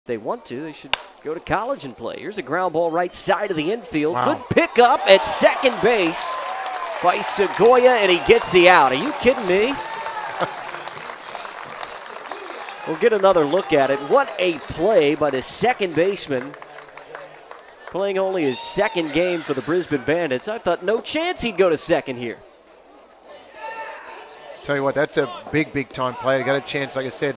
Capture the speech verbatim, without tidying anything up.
they want to, they should go to college and play. Here's a ground ball right side of the infield. Wow. Good pickup at second base by Sugiya, and he gets the out. Are you kidding me? We'll get another look at it. What a play by the second baseman. Playing only his second game for the Brisbane Bandits. I thought no chance he'd go to second here. Tell you what, that's a big, big time play. Got a chance, like I said,